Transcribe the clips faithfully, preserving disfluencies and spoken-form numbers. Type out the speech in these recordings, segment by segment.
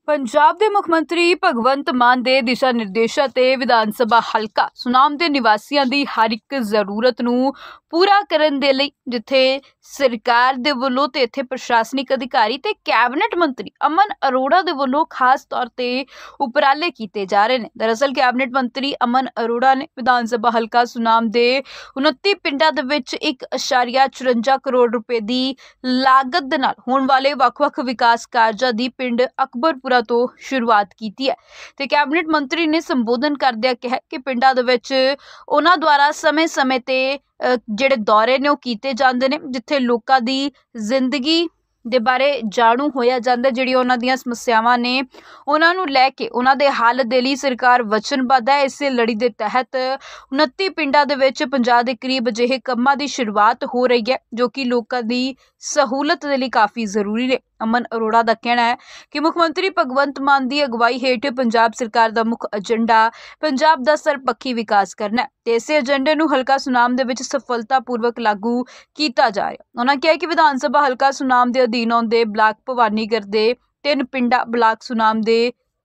पंजाब के मुख्यमंत्री भगवंत मान के दिशा निर्देशों ते विधान सभा हलका सुनाम के निवासियों की हर एक जरूरत नूं पूरा करन दे लई जिथे सरकार दे वल्लों ते इत्थे प्रशासनिक अधिकारी ते कैबिनेट मंत्री अमन अरोड़ा दे वल्लों खास तौर ते उपराले कीते जा रहे हैं। दरअसल कैबिनेट मंत्री अमन अरोड़ा ने विधान सभा हलका सुनाम दे उनती पिंडां दे विच एक इशारिया चुरंजा करोड़ रुपए की लागत दे नाल होण वाले वख-वख विकास कार्जां दी पिंड अकबरपुरा तो शुरुआत की है। ते कैबिनेट मंत्री ने संबोधन करदिया कहा कि पिंडां दे विच उन्हां द्वारा समय समय ते ਜਿਹੜੇ दौरे ने कीते जांदे ने जिथे लोकां दी जिंदगी दे बारे जाणू होया जांदा जिहड़ी उन्हां दीयां समस्यावां ने उन्हां नूं लैके उन्हां दे हल दे लई सरकार वचनबद्ध है। इस लड़ी दे तहत उनती पिंडां दे विच पचास दे करीब अजिहे कंमां दी शुरुआत हो रही है जो कि लोकां दी सहूलत दे लई काफ़ी जरूरी ने। अमन अरोड़ा का कहना है कि मुख्यमंत्री भगवंत मान की अगवाई हेठ पंजाब सरकार का मुख एजेंडा पंजाब का सरपक्षी विकास करना है ते इस एजेंडे नूं हलका सुनाम दे विच सफलतापूर्वक लागू किया जा रहा। उन्होंने कहा कि विधान सभा हलका सुनाम के अधीन आउंदे ब्लाक भवानीगढ़ के तीन पिंडा ब्लाक सुनाम दे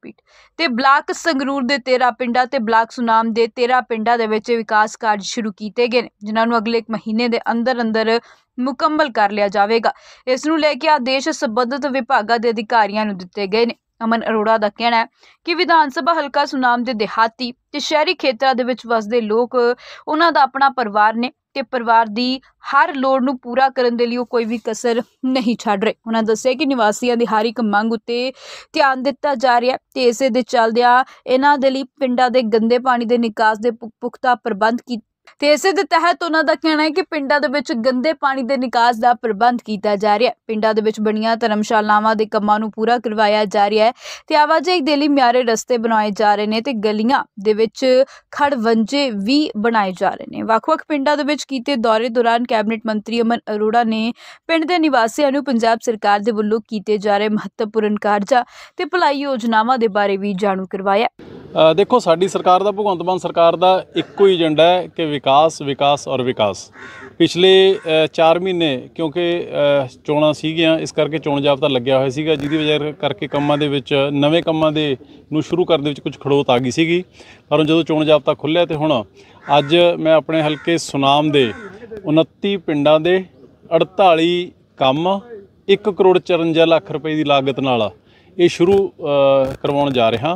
ते ब्लाक संगरूर दे तेरह पिंडा ते ब्लाक सुनाम दे तेरह पिंडा दे विच विकास कार्य शुरू किए गए जिन्हां नूं अगले एक महीने के अंदर अंदर मुकम्मल कर लिया जाएगा। इस नूं लैके आदेश संबंधित विभागां दे अधिकारियों नूं दिते गए ने। अमन अरोड़ा का कहना है कि विधान सभा हलका सुनाम दे देहाती ते शहरी खेतरां दे विच वसदे लोग उन्हां दा अपना परिवार ने ते परिवार दी हर लोड़ नूं पूरा करन दे लई कोई भी कसर नहीं छड्ड रहे। उन्होंने दस्सिया कि निवासियों की हर एक मंग उत्ते ध्यान दिता जा रहा है ते इसे दे चलदियां इन्हां दे लई पिंडां दे गंदे पानी दे निकास दे पुख्ता प्रबंध की ते इसे दे तहत उन्हां दा कहना है कि पिंडां दे विच गंदे पानी दे निकास दा प्रबंध किया जा रहा है। पिंडां दे विच बणीआं धर्मशालावां दे कम्मां नूं पूरा करवाया जा रहा है ते आवाजाही दे लई म्यारे रस्ते बनाए जा रहे हैं ते गलियां दे विच खड़वंजे भी बनाए जा रहे हैं। वख-वख पिंडां दे विच कीते दौरे दौरान कैबिनेट मंत्री अमन अरोड़ा ने पिंड दे निवासियों नूं पंजाब सरकार दे वल्लों कीते जा रहे महत्वपूर्ण कार्जां ते भलाई योजनावां दे बारे भी जाणू करवाया। आ, देखो साडी सरकार दा भगवंत मान सरकार दा इक्को ही एजेंडा है कि विकास विकास और विकास। पिछले चार महीने क्योंकि चोणां सीगियां इस करके चोण जाबता लग्या होया सीगा जिहदी वजह करके कंमां दे विच नवें कंमां दे नूं शुरू करन दे विच कुछ खड़ोत आ गई सीगी पर जदों चोण जाबता खुल्लिया ते हुण अज मैं अपने हलके सुनाम दे उनती पिंडां दे अड़ताली काम एक करोड़ चुरंजा लाख रुपए की लागत नाल ये शुरू करवाउण जा रहा।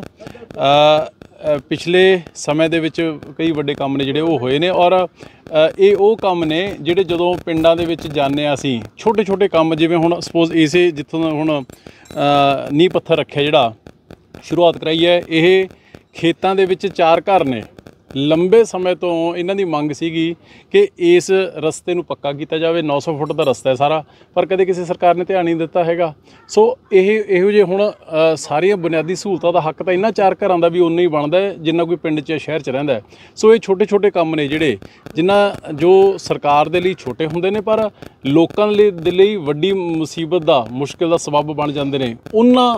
पिछले समय दे विच कई वड्डे काम ने जिहड़े वो होए ने और ये वो काम ने जिहड़े जदों पिंडां दे विच जाने असीं छोटे छोटे काम जिवें हुण सपोज इसे जित्थों हुण नींह पत्थर रखिया जिहड़ा शुरुआत कराई है ये खेतां दे विच चार घर ने लंबे समय तो इन्हां दी मंग सीगी कि इस रस्ते नूं पक्का किया जाए। नौ सौ फुट का रस्ता है सारा पर कदे किसी सरकार ने ध्यान नहीं दिता हैगा। सो ये इहो जे हुण सारियां बुनियादी सहूलतां दा हक तां इन्हां चार घरां दा भी उन्ना ही बनदा है जिन्ना कोई पिंड च शहर च रहिंदा है। सो ये छोटे छोटे काम ने जिहड़े जिन्हां जो सरकार दे लई छोटे हुंदे ने पर लोकां दे लई वड्डी मुसीबत दा मुश्किल दा सबब बण जांदे ने। उन्हां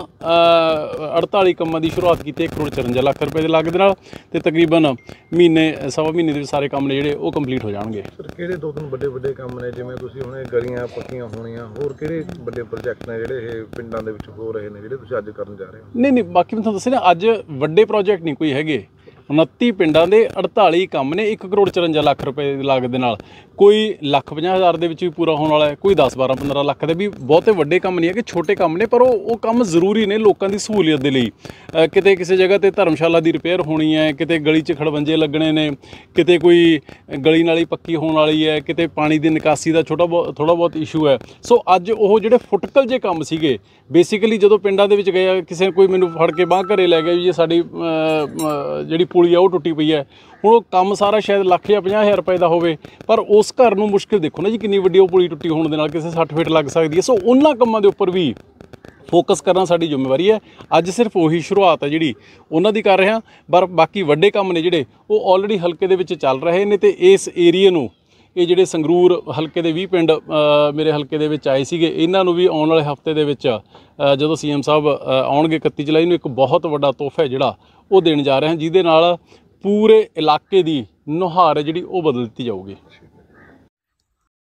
अड़ताली कंमां दी शुरुआत कीती एक करोड़ चुरंजा लाख रुपए दे लागत नाल ते तकरीबन महीने सवा महीने के सारे काम ने जिहड़े वो कंप्लीट हो जाएंगे। सर किहड़े दो तीन बड़े बड़े काम ने जिवें तुसीं हुणे गलियां पक्कियां होणीਆਂ होर किहड़े बड़े प्रोजेक्ट ने जिहड़े ये पिंडां दे विच हो रहे ने जिहड़े तुसीं अज करन जा रहे हो? नहीं नहीं बाकी मैं तुहानूं दस्सिआ ना अज वड्डे प्रोजेक्ट नहीं कोई हैगे। उनती पिंडां दे अड़ताली काम ने एक करोड़ चुरंजा लाख रुपए की लागत दे नाल कोई लख पचास हज़ार दे विच भी पूरा होने वाला है कोई दस बारह पंद्रह लख दे भी बहुते वड्डे काम नहीं है कि छोटे काम ने पर वो काम जरूरी ने लोगों की सहूलियत दे लई। किते किसी जगह ते धर्मशाला की रिपेयर होनी है किते गली च खड़वंजे लगने ने किते कोई गली नाली पक्की होने वाली है किते पानी की निकासी का छोटा बहुत थोड़ा बहुत इशू है। सो अज वो जिहड़े फुटकल जे काम सीगे बेसिकली जदों पिंडां दे विच गए किसी ने कोई मैनूं फड़ के बांह घरे लै गया जी साडी जिहड़ी पुली आ वो टुटी पई है हुण वो काम सारा शायद लख या पचास हज़ार रुपए का होवे पर उस घर नूं मुश्किल देखो ना जी कितनी वड्डी वो पुली टुटी होने दे नाल किसी सੱਠ फीट लग सकती है। सो उन्हां कामां दे उपर भी फोकस करना साडी जिम्मेवारी है। अज सिर्फ उही शुरुआत है जिहड़ी उन्हां दी कर रहे हां पर बाकी वड्डे काम ने जिहड़े वो ऑलरेडी हलके दे विच चल रहे ने ते इस एरिए नूं ये जिहड़े संगरूर हलके दे बीस पिंड मेरे हलके दे विच आए सीगे इन्हां नूं भी आउण वाले हफ्ते दे विच जदों सी एम साहब आउणगे इकत्ती जुलाई नूं एक बहुत वड्डा तोहफा है जिहड़ा वो देण जा रहे हैं जिहदे नाल पूरे इलाके की नुहार है जिहड़ी वो बदल दी जाऊगी।